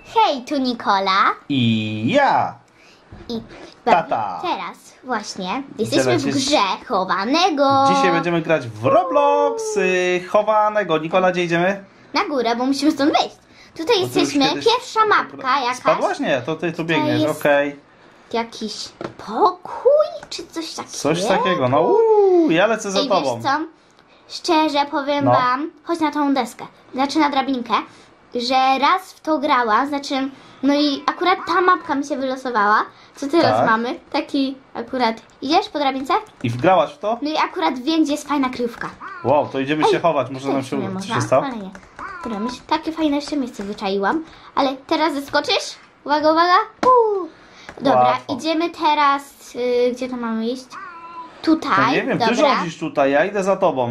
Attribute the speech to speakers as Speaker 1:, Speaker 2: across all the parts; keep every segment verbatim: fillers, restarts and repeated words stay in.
Speaker 1: Hej, tu Nikola.
Speaker 2: I ja.
Speaker 1: I
Speaker 2: Tata.
Speaker 1: teraz właśnie jesteśmy
Speaker 2: Teraz
Speaker 1: w
Speaker 2: jest-
Speaker 1: grze chowanego.
Speaker 2: Dzisiaj będziemy grać w Roblox y, chowanego. Nikola, gdzie idziemy?
Speaker 1: Na górę, bo musimy stąd wyjść. Tutaj
Speaker 2: Bo ty już
Speaker 1: jesteśmy.
Speaker 2: kiedyś-
Speaker 1: Pierwsza mapka jakaś.
Speaker 2: Spadłaś? Nie, to ty tu biegniesz,
Speaker 1: jest-
Speaker 2: okej.
Speaker 1: Jakiś pokój, czy coś takiego.
Speaker 2: Coś takiego, no uuu, ja lecę za
Speaker 1: I
Speaker 2: tobą.
Speaker 1: wiesz co? Szczerze powiem
Speaker 2: No.
Speaker 1: wam, chodź na tą deskę, znaczy na drabinkę, że raz w to grałam, znaczy, no i akurat ta mapka mi się wylosowała. Co teraz
Speaker 2: Tak.
Speaker 1: mamy? Taki akurat, idziesz po drabince?
Speaker 2: I wgrałaś w to?
Speaker 1: No i akurat wiem, gdzie jest fajna kryjówka.
Speaker 2: Wow, to idziemy
Speaker 1: Ej,
Speaker 2: się chować, może
Speaker 1: tutaj
Speaker 2: nam
Speaker 1: w sumie
Speaker 2: się... Co
Speaker 1: można,
Speaker 2: się stało?
Speaker 1: ale nie. Dobra, myśl, takie fajne jeszcze miejsce wyczaiłam, ale teraz zeskoczysz? Uwaga, uwaga. Uuu. Dobra,
Speaker 2: Łatwo.
Speaker 1: idziemy teraz, y, gdzie to mamy iść? Tutaj,
Speaker 2: No nie wiem, ty
Speaker 1: dobra.
Speaker 2: rządzisz tutaj, ja idę za tobą.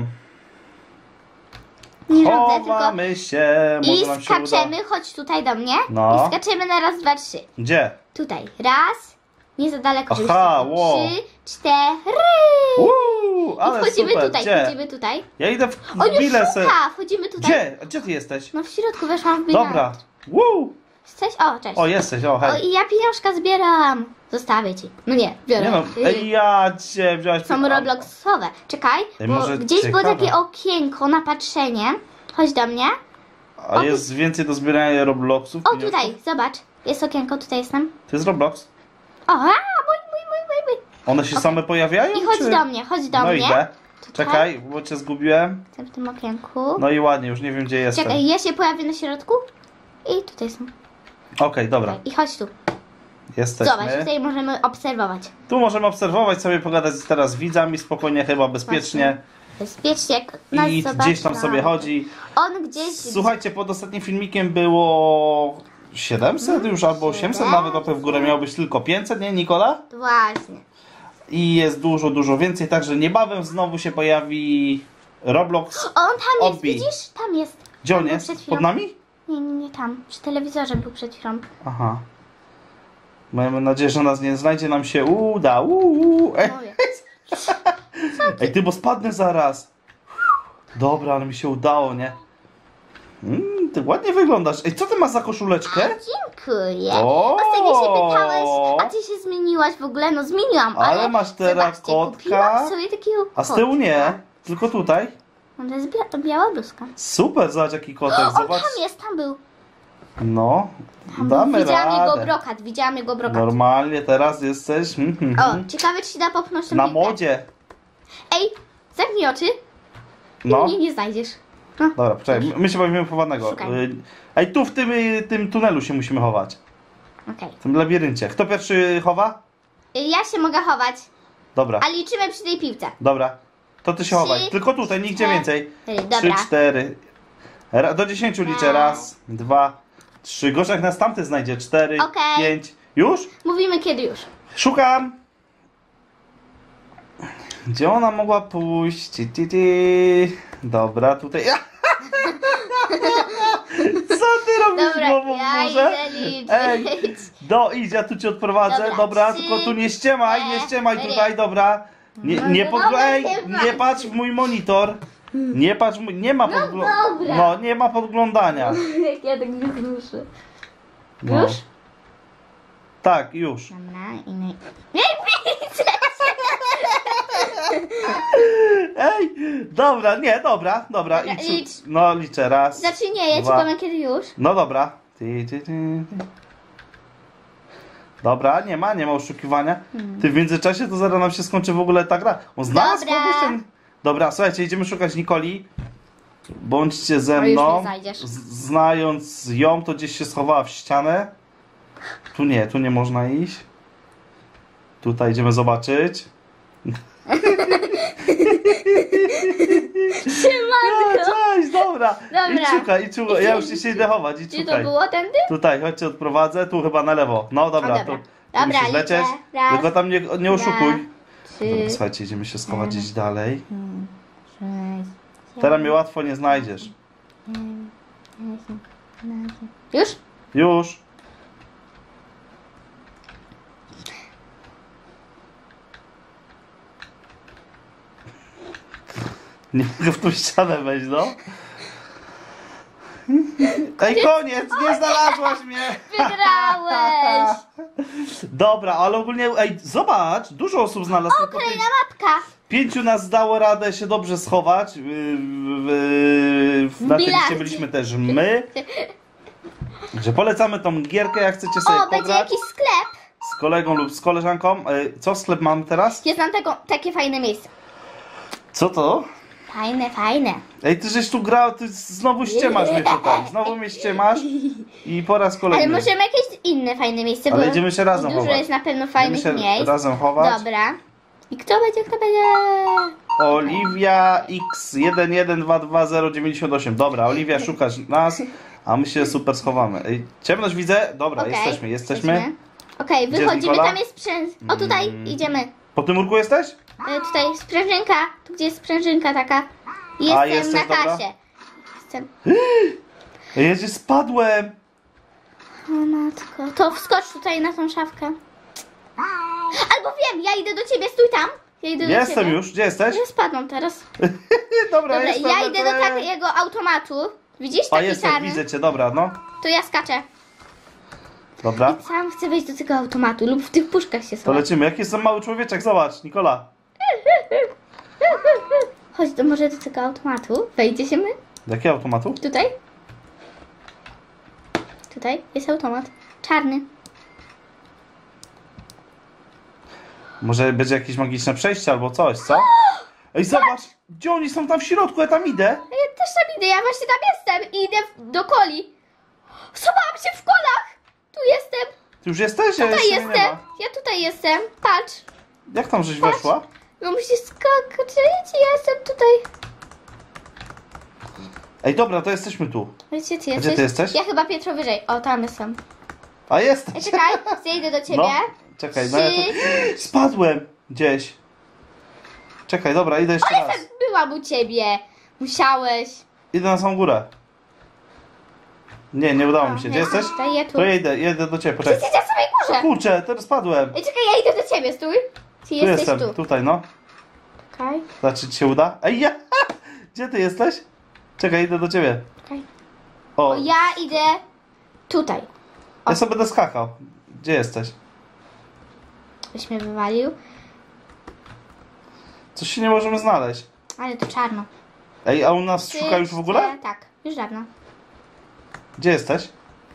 Speaker 1: Nie rządzę, tylko...
Speaker 2: Chowamy się, może
Speaker 1: I
Speaker 2: nam się uda.
Speaker 1: skaczemy, chodź tutaj do mnie.
Speaker 2: No.
Speaker 1: I skaczemy na raz, dwa, trzy.
Speaker 2: Gdzie?
Speaker 1: Tutaj. Raz. Nie za daleko, żeby
Speaker 2: Aha,
Speaker 1: się-
Speaker 2: wow.
Speaker 1: Trzy, cztery.
Speaker 2: Uuu,
Speaker 1: I
Speaker 2: ale
Speaker 1: wchodzimy
Speaker 2: super,
Speaker 1: tutaj,
Speaker 2: gdzie?
Speaker 1: wchodzimy tutaj.
Speaker 2: Ja idę w,
Speaker 1: On
Speaker 2: w
Speaker 1: już
Speaker 2: bilę se...
Speaker 1: szuka, wchodzimy tutaj.
Speaker 2: Gdzie? Gdzie ty jesteś?
Speaker 1: No w środku weszłam w bilet.
Speaker 2: Dobra. Woo.
Speaker 1: Jesteś? O, cześć.
Speaker 2: O, jesteś, o
Speaker 1: O,
Speaker 2: hej.
Speaker 1: i ja pieniążka zbieram. Zostawię ci. No nie, biorę.
Speaker 2: Nie no, ej, ja cię wziąłeś...
Speaker 1: Są Robloxowe. Czekaj,
Speaker 2: Ej,
Speaker 1: bo
Speaker 2: może
Speaker 1: gdzieś było
Speaker 2: ciekawe.
Speaker 1: takie okienko na patrzenie. Chodź do mnie.
Speaker 2: A jest więcej do zbierania Robloxów?
Speaker 1: O,
Speaker 2: pieniążków?
Speaker 1: tutaj, zobacz. Jest okienko, tutaj jestem.
Speaker 2: To jest Roblox?
Speaker 1: O, a, mój, mój, mój, mój, mój.
Speaker 2: One się same pojawiają?
Speaker 1: I chodź
Speaker 2: czy...
Speaker 1: do mnie, chodź do
Speaker 2: No
Speaker 1: mnie.
Speaker 2: idę.
Speaker 1: Tutaj.
Speaker 2: Czekaj, bo cię zgubiłem.
Speaker 1: Jestem w tym okienku.
Speaker 2: No i ładnie, już nie wiem gdzie jestem.
Speaker 1: Czekaj, ja się pojawię na środku. I tutaj są.
Speaker 2: Okej, dobra.
Speaker 1: I chodź tu.
Speaker 2: Jesteśmy.
Speaker 1: Zobacz, tutaj możemy obserwować.
Speaker 2: Tu możemy obserwować, sobie pogadać teraz z widzami, spokojnie, chyba bezpiecznie.
Speaker 1: Bezpiecznie, jak nas
Speaker 2: I
Speaker 1: zobaczą.
Speaker 2: gdzieś tam sobie chodzi.
Speaker 1: On gdzieś...
Speaker 2: Słuchajcie, pod ostatnim filmikiem było siedemset już albo osiemset, nawet o w górę miało być tylko pięćset, nie Nikola?
Speaker 1: Właśnie.
Speaker 2: I jest dużo, dużo więcej, także niebawem znowu się pojawi Roblox.
Speaker 1: On tam jest,
Speaker 2: Odbij.
Speaker 1: widzisz? Tam jest.
Speaker 2: Gdzie
Speaker 1: Tam
Speaker 2: on
Speaker 1: był
Speaker 2: jest?
Speaker 1: przed chwilą.
Speaker 2: Pod nami?
Speaker 1: Nie, nie, nie tam. Przy telewizorze był przed chwilą.
Speaker 2: Aha. Mamy nadzieję, że nas nie znajdzie, nam się uda. Uuu. Ej,
Speaker 1: Mówię.
Speaker 2: ej ty, bo spadnę zaraz. Dobra, ale mi się udało, nie? Mm, ty ładnie wyglądasz. Ej, co ty masz za koszuleczkę?
Speaker 1: Dziękuję.
Speaker 2: O!
Speaker 1: Ostatnio się pytałeś, a ty się zmieniłaś w ogóle? No zmieniłam, ale...
Speaker 2: Ale masz teraz
Speaker 1: zobaczcie,
Speaker 2: kotka.
Speaker 1: kupiłam sobie takiego
Speaker 2: A z tyłu nie, tylko tutaj.
Speaker 1: No to jest bia biała bluzka.
Speaker 2: Super, zobacz jaki kotek,
Speaker 1: On
Speaker 2: zobacz.
Speaker 1: tam jest, tam był.
Speaker 2: No,
Speaker 1: Tam
Speaker 2: damy
Speaker 1: był. Widziałam jego
Speaker 2: radę.
Speaker 1: brokat, widziałam jego brokat.
Speaker 2: Normalnie teraz jesteś hmm, hmm,
Speaker 1: O,
Speaker 2: hmm.
Speaker 1: ciekawe czy się da popchnąć tą
Speaker 2: na
Speaker 1: piłkę.
Speaker 2: modzie.
Speaker 1: Ej, zamknij oczy i
Speaker 2: No,
Speaker 1: mnie nie znajdziesz. No.
Speaker 2: dobra, poczekaj, my się bawimy chowanego.
Speaker 1: Szukaj.
Speaker 2: Y, Ej, tu w tym, y, tym tunelu się musimy chować.
Speaker 1: Okej.
Speaker 2: W tym labiryncie. Kto pierwszy chowa?
Speaker 1: Y, Ja się mogę chować,
Speaker 2: Dobra,
Speaker 1: a liczymy przy tej piłce.
Speaker 2: dobra. To ty się
Speaker 1: Trzy,
Speaker 2: chowaj. Tylko tutaj, nigdzie
Speaker 1: cztery.
Speaker 2: więcej.
Speaker 1: Dobra.
Speaker 2: Trzy, cztery. Ra- Do dziesięciu liczę. Raz, dwa, trzy. Gorzej jak nas tamty znajdzie. Cztery,
Speaker 1: Okej.
Speaker 2: pięć. Już?
Speaker 1: Mówimy kiedy już.
Speaker 2: Szukam! Gdzie ona mogła pójść? Ti, ti, ti. Dobra, tutaj. Co ty robisz
Speaker 1: Dobra,
Speaker 2: głową w
Speaker 1: ja
Speaker 2: górze?
Speaker 1: idę liczyć.
Speaker 2: Ej, do, idź, ja tu cię odprowadzę. Dobra,
Speaker 1: Dobra, trzy,
Speaker 2: tylko tu nie ściemaj, nie ściemaj
Speaker 1: cztery.
Speaker 2: tutaj, dobra. Nie, nie,
Speaker 1: No
Speaker 2: pod...
Speaker 1: dobra,
Speaker 2: Ej,
Speaker 1: chyba.
Speaker 2: nie patrz w mój monitor. Nie patrz, w mój- nie ma podglądania.
Speaker 1: dobra.
Speaker 2: No, nie ma podglądania.
Speaker 1: Jak ja tak nie zmuszę.
Speaker 2: No.
Speaker 1: Już?
Speaker 2: Tak, już.
Speaker 1: Dobra, i nie... Nie widzę!
Speaker 2: Ej, dobra, nie, dobra, dobra.
Speaker 1: Dobra,
Speaker 2: idź.
Speaker 1: licz.
Speaker 2: No, liczę, raz.
Speaker 1: Znaczy nie, ja ci
Speaker 2: dwa.
Speaker 1: powiem kiedy już.
Speaker 2: No dobra. Ty, ty, ty, ty. Dobra, nie ma, nie ma oszukiwania. Ty w międzyczasie to zaraz nam się skończy w ogóle ta gra. On znalazł
Speaker 1: Dobra.
Speaker 2: kogoś ten... Dobra, słuchajcie, idziemy szukać Nikoli. Bądźcie ze
Speaker 1: A już
Speaker 2: mną.
Speaker 1: nie znajdziesz.
Speaker 2: Z- Znając ją, to gdzieś się schowała w ścianę. Tu nie, tu nie można iść. Tutaj idziemy zobaczyć.
Speaker 1: Siemanko!
Speaker 2: A, cześć, dobra.
Speaker 1: Dobra.
Speaker 2: I szukaj, i szukaj. Ja już się idę chować, i
Speaker 1: Czy to
Speaker 2: szukaj.
Speaker 1: było tędy?
Speaker 2: Tutaj, chodźcie, odprowadzę. Tu chyba na lewo. No dobra,
Speaker 1: O, dobra.
Speaker 2: tu, tu
Speaker 1: Dobra,
Speaker 2: musisz
Speaker 1: liczę.
Speaker 2: lecieć.
Speaker 1: Raz,
Speaker 2: Tylko tam nie, nie oszukuj.
Speaker 1: Trzy,
Speaker 2: Dobra, słuchajcie, idziemy się schować gdzieś dalej.
Speaker 1: sześć,
Speaker 2: Teraz mnie łatwo nie znajdziesz.
Speaker 1: siedem, osiem, dziewiętnaście. Już?
Speaker 2: Już. Nie mogę w tą ścianę wejść, no. Ej, koniec, nie znalazłaś mnie!
Speaker 1: Wygrałeś!
Speaker 2: Dobra, ale ogólnie, ej, zobacz, dużo osób znalazło.
Speaker 1: O,
Speaker 2: tylko
Speaker 1: kolejna
Speaker 2: pięć-
Speaker 1: mapka.
Speaker 2: Pięciu nas dało radę się dobrze schować. Yy, w- w- Na tej liście
Speaker 1: bilardzie.
Speaker 2: byliśmy też my. Że polecamy tą gierkę, jak chcecie sobie
Speaker 1: O, będzie
Speaker 2: pograć
Speaker 1: jakiś sklep.
Speaker 2: z kolegą lub z koleżanką. Yy, Co sklep mamy teraz?
Speaker 1: Jest nam tego, takie fajne miejsce.
Speaker 2: Co to?
Speaker 1: Fajne, fajne.
Speaker 2: Ej, ty żeś tu grał, ty znowu ściemasz mnie tutaj. Znowu mnie ściemasz i po raz
Speaker 1: Ale
Speaker 2: kolejny.
Speaker 1: możemy jakieś inne fajne miejsce,
Speaker 2: Ale
Speaker 1: bo
Speaker 2: idziemy się razem
Speaker 1: dużo
Speaker 2: chować.
Speaker 1: jest na pewno
Speaker 2: Będziemy
Speaker 1: fajnych
Speaker 2: się
Speaker 1: miejsc.
Speaker 2: razem chować.
Speaker 1: Dobra. I kto będzie, kto będzie?
Speaker 2: Oliwia X jeden jeden dwa dwa zero dziewięć osiem. Dobra, Oliwia, szukasz nas, a my się super schowamy. Ej, ciemność widzę? Dobra,
Speaker 1: Okej,
Speaker 2: jesteśmy, jesteśmy.
Speaker 1: Okej,
Speaker 2: Gdzie
Speaker 1: wychodzimy,
Speaker 2: Nikola?
Speaker 1: tam jest sprzęt. O, tutaj
Speaker 2: Mm.
Speaker 1: idziemy.
Speaker 2: Po tym murku jesteś?
Speaker 1: E, tutaj sprężynka. Tu gdzie jest sprężynka taka. Jestem
Speaker 2: jesteś,
Speaker 1: na
Speaker 2: dobra?
Speaker 1: kasie. Jestem.
Speaker 2: Ej, ja gdzie spadłem.
Speaker 1: O matko. To wskocz tutaj na tą szafkę. Albo wiem, ja idę do ciebie, stój tam. Ja idę do
Speaker 2: Jestem
Speaker 1: ciebie.
Speaker 2: już, gdzie jesteś?
Speaker 1: Ja spadną teraz.
Speaker 2: Dobra,
Speaker 1: Dobra,
Speaker 2: jestem.
Speaker 1: ja idę do
Speaker 2: lecę.
Speaker 1: takiego automatu. Widzisz
Speaker 2: A
Speaker 1: taki
Speaker 2: jestem,
Speaker 1: czarny?
Speaker 2: widzę cię, dobra, no.
Speaker 1: To ja skaczę.
Speaker 2: Dobra,
Speaker 1: Sam chcę wejść do tego automatu lub w tych puszkach się
Speaker 2: to
Speaker 1: schować.
Speaker 2: lecimy. Jaki jest ten mały człowieczek, zobacz, Nikola.
Speaker 1: Chodź do, może do tego automatu. Wejdzie się my?
Speaker 2: Do jakiego automatu?
Speaker 1: Tutaj? Tutaj jest automat. Czarny.
Speaker 2: Może będzie jakieś magiczne przejście albo coś, co? Ej, zobacz, gdzie oni są tam w środku, ja tam idę.
Speaker 1: A ja też tam idę, ja właśnie tam jestem i idę w- do coli. Schowałam się w kolach! Tu jestem,
Speaker 2: Ty już jesteś? Ja
Speaker 1: tutaj
Speaker 2: jeszcze mnie nie
Speaker 1: jestem,
Speaker 2: ma.
Speaker 1: ja tutaj jestem, patrz.
Speaker 2: Jak tam żeś weszła?
Speaker 1: No musisz skakać, ja jestem tutaj.
Speaker 2: Ej, dobra, to jesteśmy tu.
Speaker 1: Wiecie, ty
Speaker 2: A
Speaker 1: jesteś?
Speaker 2: gdzie ty jesteś?
Speaker 1: Ja chyba piętro wyżej, o tam jestem.
Speaker 2: A jesteś.
Speaker 1: Ej, czekaj, zejdę do ciebie.
Speaker 2: No, czekaj, no ja tu... Spadłem gdzieś. Czekaj, dobra, idę jeszcze
Speaker 1: Ale
Speaker 2: raz.
Speaker 1: tak byłam u ciebie, musiałeś.
Speaker 2: Idę na samą górę. Nie, nie udało mi się. Gdzie
Speaker 1: nie,
Speaker 2: jesteś?
Speaker 1: tutaj, ja tu.
Speaker 2: To ja idę, jedę do ciebie, poczekaj.
Speaker 1: Jesteś na samej górze.
Speaker 2: Kurczę, teraz spadłem.
Speaker 1: Ej, czekaj, ja idę do ciebie, stój. Ty
Speaker 2: Tu
Speaker 1: jesteś
Speaker 2: jestem,
Speaker 1: tu.
Speaker 2: tutaj, no.
Speaker 1: Czekaj,
Speaker 2: Znaczy, ci się uda? Ej, ja! Gdzie ty jesteś? Czekaj, idę do ciebie.
Speaker 1: czekaj.
Speaker 2: O,
Speaker 1: O, ja idę tutaj.
Speaker 2: ja sobie będę skakał. Gdzie jesteś?
Speaker 1: Byś mnie wywalił.
Speaker 2: Coś się nie możemy znaleźć.
Speaker 1: Ale to czarno.
Speaker 2: Ej, a u nas
Speaker 1: Ty,
Speaker 2: szuka już w ogóle?
Speaker 1: ty, Tak, już dawno.
Speaker 2: Gdzie jesteś?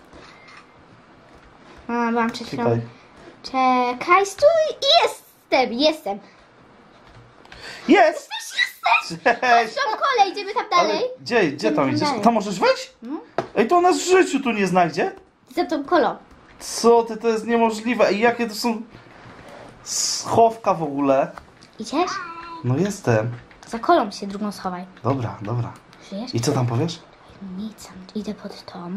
Speaker 1: A, byłam przed chwilą.
Speaker 2: Tutaj.
Speaker 1: Czekaj, stój! Jestem, jestem.
Speaker 2: Jest!
Speaker 1: Jesteś!
Speaker 2: Cześć!
Speaker 1: Są kole, idziemy tam
Speaker 2: Ale
Speaker 1: dalej.
Speaker 2: gdzie, gdzie tam
Speaker 1: tam
Speaker 2: idziesz?
Speaker 1: dalej.
Speaker 2: Tam możesz wejść?
Speaker 1: No,
Speaker 2: Ej, to nas w życiu tu nie znajdzie.
Speaker 1: za tą kolą.
Speaker 2: Co ty, to jest niemożliwe. Ej, jakie to są schowka w ogóle?
Speaker 1: Idziesz?
Speaker 2: No jestem.
Speaker 1: Za kolą się drugą schowaj.
Speaker 2: Dobra, dobra.
Speaker 1: Żyjesz?
Speaker 2: I co tam powiesz?
Speaker 1: Nic, tam idę pod tą.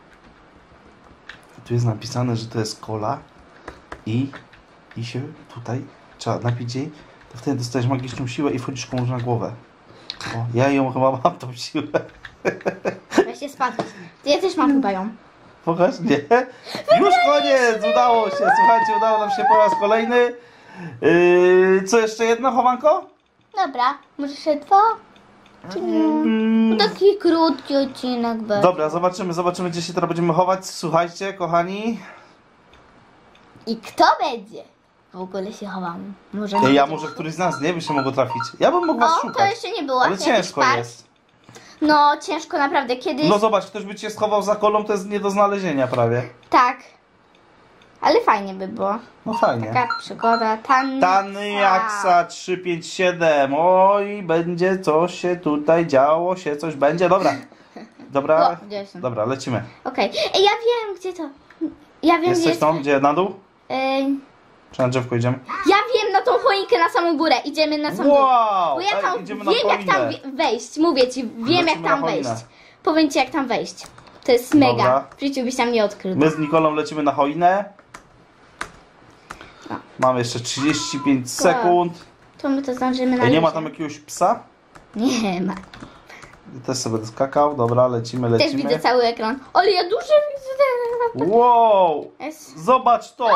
Speaker 2: Tu jest napisane, że to jest kola i, i się tutaj trzeba napić jej, to wtedy dostajesz magiczną siłę i wchodzisz komuś na głowę. O, ja ją chyba mam tą siłę.
Speaker 1: Weźcie spadł. Ja też mam chyba ją.
Speaker 2: Pokaż? Nie? Już koniec! Udało się! Słuchajcie, udało nam się po raz kolejny. Yy, co jeszcze jedno, chowanko?
Speaker 1: Dobra, może jeszcze dwa? Czy nie?
Speaker 2: Mm,
Speaker 1: Taki krótki odcinek będzie.
Speaker 2: Dobra, zobaczymy, zobaczymy, gdzie się teraz będziemy chować. Słuchajcie, kochani.
Speaker 1: I kto będzie? W ogóle się chowam. Może
Speaker 2: Ej,
Speaker 1: nie
Speaker 2: ja
Speaker 1: będzie.
Speaker 2: może któryś z nas, nie? By się mogło trafić. Ja bym mógł was
Speaker 1: O, to
Speaker 2: szukać.
Speaker 1: jeszcze nie było.
Speaker 2: Ale
Speaker 1: Jakiś
Speaker 2: ciężko
Speaker 1: park.
Speaker 2: jest.
Speaker 1: No, ciężko naprawdę. Kiedyś...
Speaker 2: No zobacz, ktoś by cię schował za kolą, to jest nie do znalezienia prawie.
Speaker 1: Tak. Ale fajnie by było.
Speaker 2: No fajnie.
Speaker 1: Taka przygoda. Tan...
Speaker 2: Tany Jaksa trzysta pięćdziesiąt siedem. Oj, będzie coś się tutaj działo, się coś będzie. Dobra. Dobra.
Speaker 1: O, gdzie jestem?
Speaker 2: Dobra, lecimy.
Speaker 1: Okej. Ej, ja wiem, gdzie to. Ja wiem, gdzie
Speaker 2: Jesteś
Speaker 1: jest...
Speaker 2: tam? Gdzie? Na dół?
Speaker 1: Ej,
Speaker 2: Czy na drzewko idziemy?
Speaker 1: ja wiem, na tą choinkę na samą górę. Idziemy na samą górę.
Speaker 2: Wow!
Speaker 1: Bo ja
Speaker 2: Ej,
Speaker 1: tam
Speaker 2: idziemy na
Speaker 1: wiem, jak tam
Speaker 2: choinę.
Speaker 1: wi- wejść. Mówię ci, wiem,
Speaker 2: Lecimy
Speaker 1: jak
Speaker 2: na
Speaker 1: tam
Speaker 2: choinę.
Speaker 1: wejść. Powiem ci, jak tam wejść. To jest mega.
Speaker 2: Dobra.
Speaker 1: W życiu byś tam nie odkrył.
Speaker 2: My z Nikolą lecimy na choinę.
Speaker 1: No.
Speaker 2: Mamy jeszcze trzydzieści pięć sekund.
Speaker 1: To my to zdążymy na
Speaker 2: Ej, nie ma
Speaker 1: luzie.
Speaker 2: tam jakiegoś psa?
Speaker 1: Nie ma.
Speaker 2: Też sobie będę skakał. Dobra, lecimy,
Speaker 1: Też
Speaker 2: lecimy.
Speaker 1: widzę cały ekran. Ale ja dużo widzę.
Speaker 2: Wow!
Speaker 1: Jest.
Speaker 2: Zobacz to!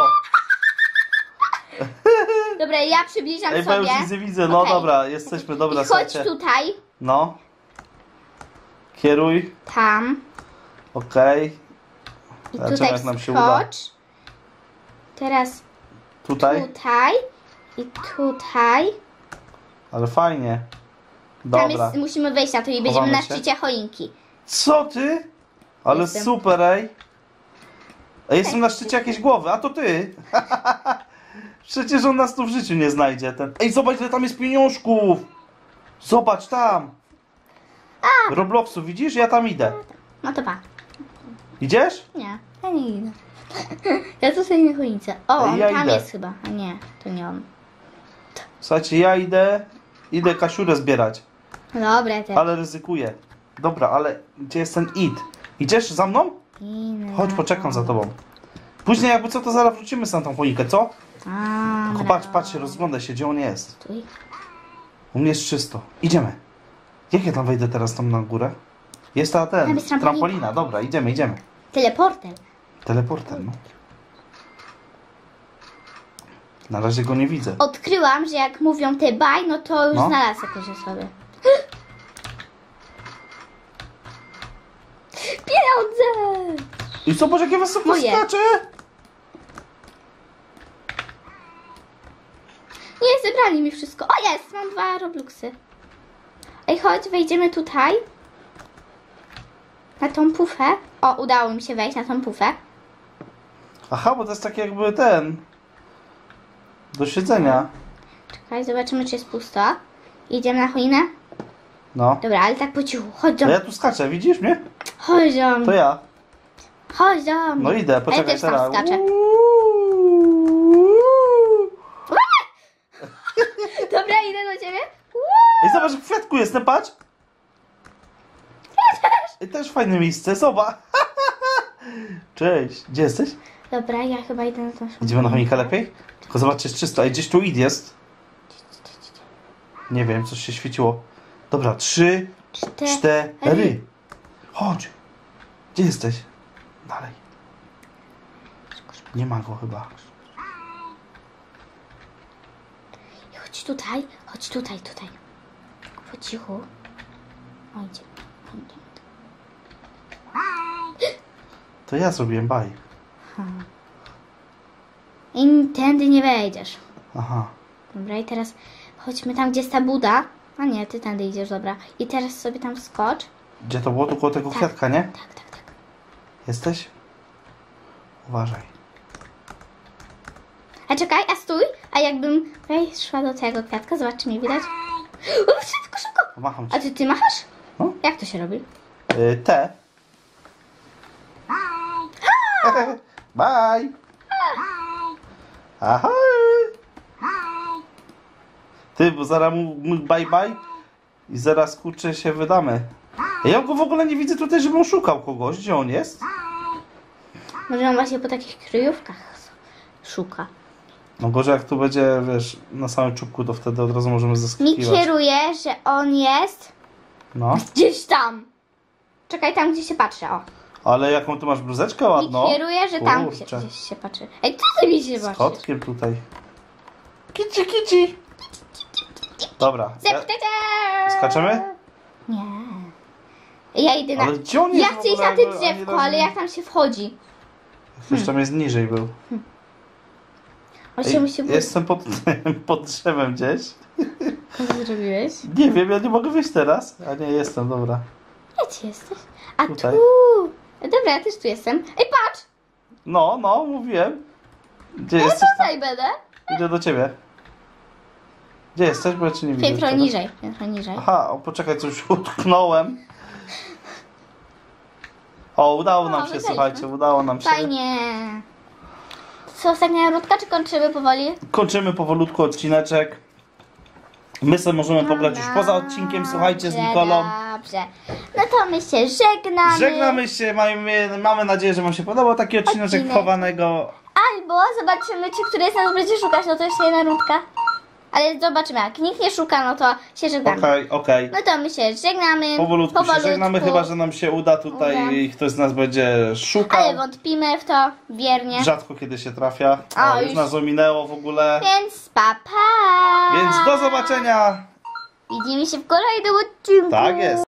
Speaker 1: Dobra, ja przybliżam
Speaker 2: Ej, bo ja
Speaker 1: sobie.
Speaker 2: już widzę, widzę. No
Speaker 1: Okej.
Speaker 2: dobra, jesteśmy, dobra,
Speaker 1: I chodź
Speaker 2: słuchajcie.
Speaker 1: tutaj,
Speaker 2: No. Kieruj.
Speaker 1: tam.
Speaker 2: Okej.
Speaker 1: I
Speaker 2: Zobaczymy,
Speaker 1: tutaj
Speaker 2: jak nam się uda.
Speaker 1: wskocz. Teraz
Speaker 2: Tutaj?
Speaker 1: tutaj. I tutaj.
Speaker 2: Ale fajnie.
Speaker 1: Tam
Speaker 2: Dobra.
Speaker 1: jest, musimy wejść na to i będziemy
Speaker 2: Chowamy
Speaker 1: na
Speaker 2: się?
Speaker 1: szczycie choinki.
Speaker 2: Co ty? Ale
Speaker 1: Jestem.
Speaker 2: super, ej. Ej, jestem na szczycie jakiejś głowy, a to ty. Przecież on nas tu w życiu nie znajdzie. Ten... Ej, zobacz, ile tam jest pieniążków. Zobacz tam. Robloxu, widzisz? Ja tam idę.
Speaker 1: No to pa.
Speaker 2: Idziesz?
Speaker 1: Nie, ja nie idę. Ja tu sobie na choince. O, on
Speaker 2: Ja
Speaker 1: tam
Speaker 2: idę.
Speaker 1: jest chyba. A nie, to nie on.
Speaker 2: Słuchajcie, ja idę, idę kasiurę zbierać,
Speaker 1: No dobra, też.
Speaker 2: ale ryzykuję. Dobra, ale gdzie jest ten id? Idziesz za mną?
Speaker 1: Inna.
Speaker 2: Chodź, poczekam za tobą. Później jakby co, to zaraz wrócimy z tą choinkę, co?
Speaker 1: A,
Speaker 2: Tylko patrz, patrz się, rozglądaj się, gdzie on jest.
Speaker 1: Stój.
Speaker 2: U mnie jest czysto. Idziemy. Jak ja tam wejdę teraz tam na górę? Jest ta ten,
Speaker 1: Tam jest trampolina.
Speaker 2: trampolina. Dobra, idziemy, idziemy.
Speaker 1: Teleporter.
Speaker 2: Teleporter, no. Na razie go nie widzę.
Speaker 1: Odkryłam, że jak mówią te baj, no to już
Speaker 2: No.
Speaker 1: znalazł jakieś osoby. Pieniądze!
Speaker 2: I zobacz, jakie wysoko
Speaker 1: Moje.
Speaker 2: skacze!
Speaker 1: Nie, zebrali mi wszystko. O, jest! Mam dwa robluxy. Ej, chodź, wejdziemy tutaj. Na tą pufę. O, udało mi się wejść na tą pufę.
Speaker 2: Aha, bo to jest tak jakby ten... Do siedzenia.
Speaker 1: Czekaj, zobaczymy, czy jest pusto. Idziemy na choinę?
Speaker 2: No.
Speaker 1: Dobra, ale tak po cichu. Chodź do
Speaker 2: To
Speaker 1: mnie.
Speaker 2: ja tu skaczę, widzisz mnie?
Speaker 1: Chodź do
Speaker 2: To
Speaker 1: mnie.
Speaker 2: ja.
Speaker 1: Chodź do mnie.
Speaker 2: No idę,
Speaker 1: Ja
Speaker 2: poczekaj
Speaker 1: też tam
Speaker 2: teraz.
Speaker 1: skaczę. Dobra, idę do ciebie.
Speaker 2: Ej, zobacz, w kwiatku jestem, patrz! I też fajne miejsce, zobacz! Cześć, gdzie jesteś?
Speaker 1: Dobra, ja chyba idę na tą
Speaker 2: Idziemy na choinkę lepiej? Tylko zobacz, czy jest czysto. Ej, gdzieś tu id jest. Nie wiem, coś się świeciło. Dobra, trzy,
Speaker 1: Cztery.
Speaker 2: cztery. Chodź. Gdzie jesteś? Dalej. Nie ma go chyba.
Speaker 1: Chodź tutaj, chodź tutaj, tutaj. Po cichu. O, idzie.
Speaker 2: To ja zrobiłem baj.
Speaker 1: I tędy nie wejdziesz.
Speaker 2: Aha.
Speaker 1: Dobra, i teraz chodźmy tam, gdzie jest ta Buda. A nie, ty tędy idziesz, dobra. I teraz sobie tam skocz.
Speaker 2: Gdzie to było? Tu koło tego
Speaker 1: Tak.
Speaker 2: kwiatka, nie?
Speaker 1: Tak, tak, tak.
Speaker 2: Jesteś? Uważaj.
Speaker 1: A czekaj, a stój. A jakbym tutaj szła do tego kwiatka, zobacz, czy mnie widać. O, szybko, szybko.
Speaker 2: Pomacham
Speaker 1: A
Speaker 2: ci.
Speaker 1: ty, ty machasz?
Speaker 2: No.
Speaker 1: Jak to się robi?
Speaker 2: Y, T. Bye. Ahoj. Ty, bo zaraz mu, mu bye bye i zaraz kurczę się wydamy. Ja go w ogóle nie widzę tutaj, żebym szukał kogoś. Gdzie on jest?
Speaker 1: Może on właśnie po takich kryjówkach szuka.
Speaker 2: No gorzej jak tu będzie, wiesz, na samym czubku, to wtedy od razu możemy
Speaker 1: Mi
Speaker 2: zaskakiwać.
Speaker 1: kieruje, że on jest
Speaker 2: No,
Speaker 1: gdzieś tam. Czekaj, tam gdzie się patrzę, o.
Speaker 2: ale jaką ty masz bluzeczkę
Speaker 1: Mi
Speaker 2: ładną.
Speaker 1: kieruje, że tam się,
Speaker 2: Kurczę.
Speaker 1: gdzieś się patrzy. Ej, co ty mi się
Speaker 2: Z
Speaker 1: patrzysz?
Speaker 2: kotkiem tutaj. Kici, kici. Dobra, ja,
Speaker 1: Zepnę cię!
Speaker 2: skaczemy?
Speaker 1: Nie. Ja idę na...
Speaker 2: Ale gdzie on jest
Speaker 1: Ja
Speaker 2: w
Speaker 1: chcę iść
Speaker 2: ogóle?
Speaker 1: na tym
Speaker 2: Jakby ani
Speaker 1: drzewku,
Speaker 2: razu
Speaker 1: ale
Speaker 2: nie-
Speaker 1: jak tam się wchodzi?
Speaker 2: Ktoś tam jest niżej był.
Speaker 1: On się
Speaker 2: Ej,
Speaker 1: musi...
Speaker 2: jestem pod, pod drzewem gdzieś.
Speaker 1: Co ty zrobiłeś?
Speaker 2: Nie wiem, ja nie mogę wyjść teraz. A nie, jestem, dobra.
Speaker 1: Gdzie ty jesteś? A
Speaker 2: Tutaj.
Speaker 1: tu! Dobra, ja też tu jestem. Ej, patrz!
Speaker 2: No, no, mówiłem. Gdzie
Speaker 1: Ja
Speaker 2: jesteś?
Speaker 1: tutaj będę.
Speaker 2: Idę do ciebie. Gdzie jesteś? Bo ja cię nie widzę.
Speaker 1: Piętro
Speaker 2: teraz.
Speaker 1: niżej, piętro niżej.
Speaker 2: Aha, o, poczekaj, coś utknąłem. O, udało nam
Speaker 1: O,
Speaker 2: się,
Speaker 1: wygraliśmy.
Speaker 2: słuchajcie, udało nam się.
Speaker 1: Fajnie. Co, ostatnia rundka, czy kończymy powoli?
Speaker 2: Kończymy powolutku odcineczek. My sobie możemy pograć już poza odcinkiem, słuchajcie, z
Speaker 1: Dobrze,
Speaker 2: Nikolą.
Speaker 1: Dobrze. No to my się żegnamy.
Speaker 2: Żegnamy się, mamy, mamy nadzieję, że wam się podobał taki odcineczek
Speaker 1: Odcinek.
Speaker 2: chowanego.
Speaker 1: Albo zobaczymy, czy któryś z nas będzie szukać, no to jeszcze jedna rundka. Ale zobaczymy, jak nikt nie szuka, no to się żegnamy.
Speaker 2: Okej, okej.
Speaker 1: No to my się żegnamy.
Speaker 2: Powolutku, się żegnamy, chyba że nam się uda tutaj
Speaker 1: Uda.
Speaker 2: i ktoś z nas będzie szukał.
Speaker 1: Ale wątpimy w to wiernie.
Speaker 2: Rzadko kiedy się trafia.
Speaker 1: O,
Speaker 2: O, już
Speaker 1: już.
Speaker 2: nas ominęło w ogóle.
Speaker 1: Więc pa, pa.
Speaker 2: Więc do zobaczenia.
Speaker 1: Widzimy się w kolejnym odcinku.
Speaker 2: Tak jest.